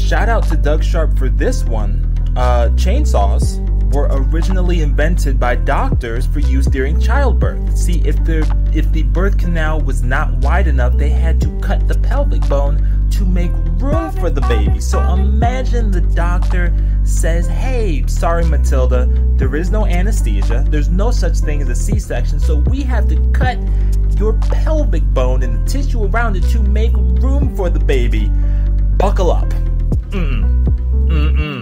shout out to Doug Sharp for this one. Chainsaws were originally invented by doctors for use during childbirth. See, if the birth canal was not wide enough, they had to cut the pelvic bone to make room for the baby. So imagine the doctor says, hey, sorry Matilda, there is no anesthesia, there's no such thing as a C-section, so we have to cut your pelvic bone and the tissue around it to make room for the baby. Buckle up.